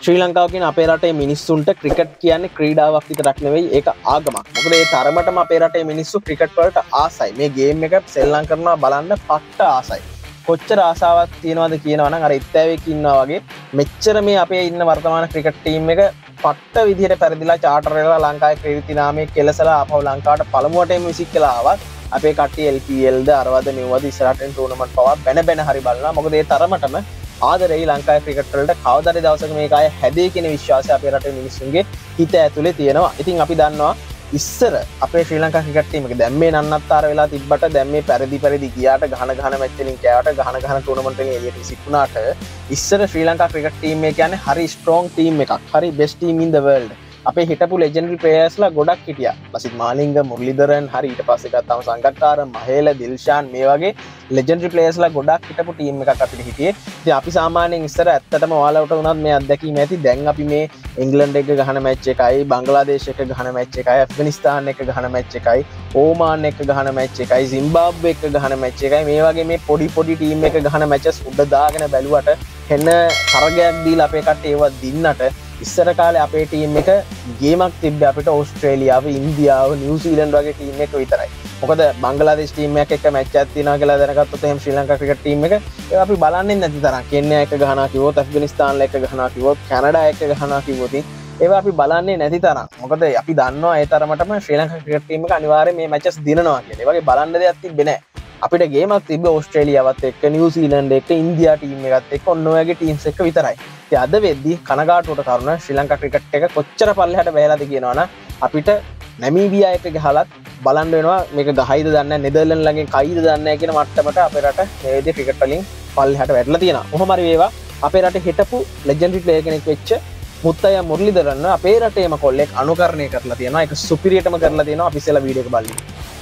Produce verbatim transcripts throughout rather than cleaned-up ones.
ශ්‍රී ලංකාව කියන අපේ රටේ මිනිස්සුන්ට ක්‍රිකට් කියන්නේ ක්‍රීඩාවක් විතරක් නෙවෙයි ඒක ආගමක්. මොකද ඒ තරමටම අපේ රටේ මිනිස්සු ක්‍රිකට් වලට ආසයි. මේ ගේම් එක සෙල්ලම් කරනවා බලන්න පට්ට ආසයි. කොච්චර ආසාවක් තියෙනවද කියනවා නම් අර ඉත්තෑවෙක් ඉන්නවා වගේ මෙච්චර මේ අපේ ඉන්න වර්තමාන ක්‍රිකට් ටීම් එක පට්ට විදිහට පෙරදිලා චාටර් වෙලා ලංකාවේ ක්‍රීඩිත නාමයේ කෙලසලා ආපහු ලංකාවට පළමුවටම විසික් කළා ආවත් අපේ කට්ටිය එල් පී එල් ද අරවද මෙවද ඉස්සරහට ටූර්නමන්ට් පවා බැන බැන හරි බලනවා. මොකද ඒ තරමටම ආදරෙයි ලංකාවේ ක්‍රිකට් වලට කවදාද දවසක මේක ආය හැදේ කියන විශ්වාසය අපේ රටේ මිනිස්සුන්ගේ හිත ඇතුලේ තියෙනවා. ඉතින් අපි දන්නවා ඉස්සර අපේ ශ්‍රී ලංකා ක්‍රිකට් ටීම් එක දැන් මේ නන්නත්තර වෙලා තිබ්බට දැන් මේ පරිදි පරිදි ගියාට ගහන ගහන මැච් වලින් කෑවට ගහන ගහන ටූර්නමන්ට් එකේ එළියට විසික් වුණාට ඉස්සර ශ්‍රී ලංකා ක්‍රිකට් ටීම් එක කියන්නේ හරි ස්ට්‍රෝං ටීම් එකක්. හරි best team in the world. අපේ හිටපු ලෙජෙන්ඩරි ප්ලේයර්ස්ලා ගොඩක් හිටියා. ලසිත් මාලිංග, මුරලිදරන්, හරි ඊට පස්සේ ගත්තාම සංගක්කාර, මහේල, දිල්ෂාන් මේ වගේ ලෙජෙන්ඩරි ප්ලේයර්ස්ලා ගොඩක් හිටපු ටීම් එකක් අපිට හිටියේ. ඉතින් අපි සාමාන්‍යයෙන් ඉස්සර ඇත්තටම ඕල් අවුට් වුණත් මේ අත්දැකීම ඇති. දැන් අපි මේ ඉංග්ලන්ඩ් එක ගහන මැච් එකයි, බංග්ලාදේශ එක ගහන මැච් එකයි, ඇෆ්ගනිස්තාන් එක ගහන මැච් එකයි, ඕමාන් එක ගහන මැච් එකයි, සිම්බාබ්වේ එක ගහන මැච් එකයි මේ වගේ මේ පොඩි පොඩි ටීම් එක ගහන මැචස් උඩ දාගෙන බැලුවට එන්න තරගයක් දීලා අපේ කට්ටිය ඒවා දින්නට ඉස්සර කාලේ අපේ ටීම් එක ගේමක් තිබ්බේ අපිට ඕස්ට්‍රේලියාව, ඉන්දියාව, නිව්සීලන්ඩ් වගේ ටීම් එක විතරයි. මොකද බංග්ලාදේශ ටීම් එකක් එක්ක මැච් එකක් තියෙනවා කියලා දැනගත්තොත් එහෙම ශ්‍රී ලංකා ක්‍රිකට් ටීම් එක ඒක අපි බලන්නේ නැති තරම්. කෙන්යා එක ගහනවා කිව්වොත්, ඇෆ්ගනිස්තාන් එක ගහනවා කිව්වොත්, කැනඩා එක ගහනවා කිව්වොත් ඒවා අපි බලන්නේ නැති තරම්. මොකද අපි දන්නවා ඒ තරමටම ශ්‍රී ලංකා ක්‍රිකට් ටීම් එක අනිවාර්යයෙන් මේ මැචස් දිනනවා කියලා. ඒ වගේ බලන්න දෙයක් තිබ්බේ නැහැ. අපිට ගේමක් තිබ්බේ ඕස්ට්‍රේලියාවත් එක්ක, නිව්සීලන්ඩ් එක්ක, ඉන්දියා ටීම් එකත් එක්ක ඔන්න ඔය වගේ ටීම්ස් එක්ක විතරයි. ඉතින් අද වෙද්දී කනගාටුවට කරුණ ශ්‍රී ලංකා ක්‍රිකට් එක කොච්චර පල්ලෙහාට බැහැලාද කියනවනම් අපිට නැමීබියා එක ගහලත් බලන්න වෙනවා මේක ගහයිද දන්නේ නැහැ, නෙදර්ලන්ඩ් ළඟින් කයිද දන්නේ නැහැ කියන මට්ටමට අපේ රට මේ විදිහේ ක්‍රිකට් වලින් පල්ලෙහාට වැටලා තියෙනවා. කොහොම හරි වේවා අපේ රටේ හිටපු ලෙජෙන්ඩරි ප්ලේයර් කෙනෙක් වෙච්ච මුත්තයා මුරලිදරන් අපේ රටේම කොල්ලෙක් අනුකරණය කරලා තියෙනවා. ඒක සුපිරියටම කරලා තියෙනවා. අපි ඉස්සෙල්ලා වීඩියෝ එක බලමු.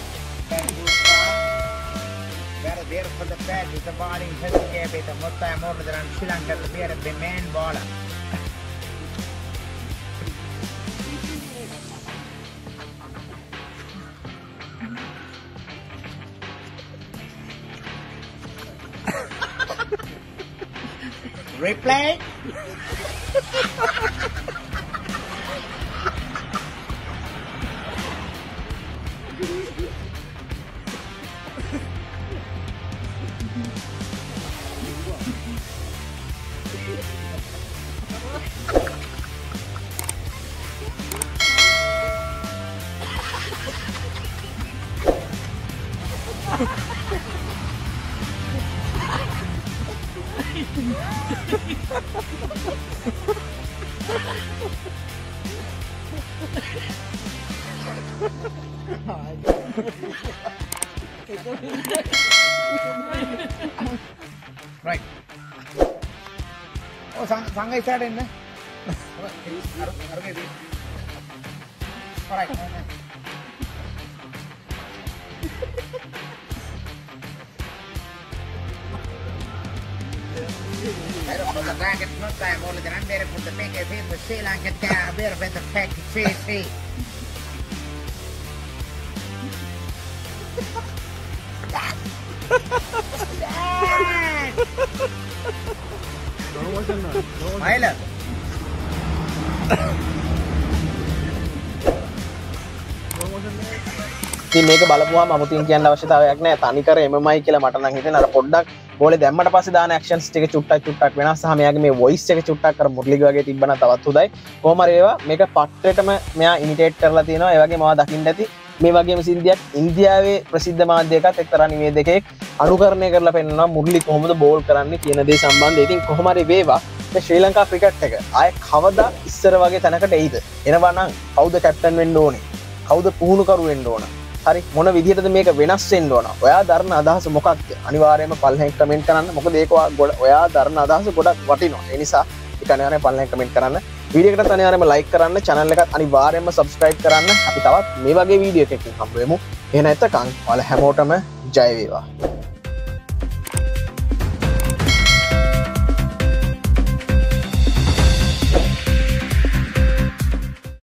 There for the bat with the bowling healthcare with the Muttaya Murali Sri Lanka player the main bowler. Replay. Right. Oh, sang sangai start in, ne? All right. Pero por the bracket not time all the run there for the big event with Sri Lanka there there with the fact see see. Mahela. ඉතින් මේක බලපුවාම අමුතින් කියන්න අවශ්‍යතාවයක් නැහැ. තනිකර එම් එම් අයි කියලා මට නම් හිතෙන අර පොඩ්ඩක් බෝලේ දැම්මට පස්සේ දාන ඇක්ෂන්ස් ටික චුට්ටක් චුට්ටක් වෙනස්. සහ මෙයාගේ මේ වොයිස් එක චුට්ටක් අර මුරලිගේ වගේ තිබ්බනම් තවත් හොඳයි. කොහොම හරි ඒවා මේක පට්ටේටම මෙයා ඉමිටේට් කරලා තියෙනවා. ඒ වගේ මම දකින්න ඇති මේ වගේම සින්දියක් ඉන්දියාවේ ප්‍රසිද්ධ මාධ්‍යයකත් එක්තරා නිවේදකයෙක් අනුකරණය කරලා පෙන්නනවා මුරලි කොහොමද බෝල් කරන්නේ කියන දේ සම්බන්ධයෙන්. ඉතින් කොහොම හරි වේවා මේ ශ්‍රී ලංකා ක්‍රිකට් එක ආයේ කවදා ඉස්සර වගේ තැනකට එයිද? එනවා නම් කවුද කැප්ටන් වෙන්න ඕනේ? කවුද පුහුණුකරු වෙන්න ඕන? හරි මොන විදිහටද මේක වෙනස් වෙන්න ඕන? ඔයා දරන අදහස මොකක්ද? අනිවාර්යයෙන්ම පල්ලෙන් කමෙන්ට් කරන්න. මොකද ඒක ඔයා දරන අදහස ගොඩක් වටිනවා. ඒ නිසා ඒක අනිවාර්යයෙන් පල්ලෙන් කමෙන්ට් කරන්න. වීඩියෝ එකට අනිවාර්යයෙන්ම ලයික් කරන්න, channel එකත් අනිවාර්යයෙන්ම subscribe කරන්න. අපි තවත් මේ වගේ වීඩියෝ එකකින් හම්බ වෙමු. එහෙනම් එතකන් ඔයාලා හැමෝටම ජය වේවා.